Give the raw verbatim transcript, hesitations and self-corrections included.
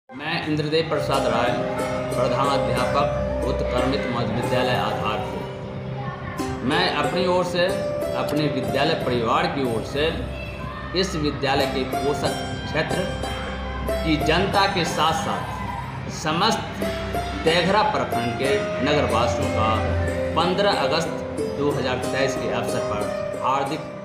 मैं इंद्रदेव प्रसाद राय, प्रधानाध्यापक उत्क्रमित मध्य विद्यालय आधारपुर। मैं अपनी ओर से, अपने विद्यालय परिवार की ओर से इस विद्यालय के पोषक क्षेत्र की जनता के साथ साथ समस्त देघरा प्रखंड के नगरवासियों का पंद्रह अगस्त दो हज़ार तेईस के अवसर पर हार्दिक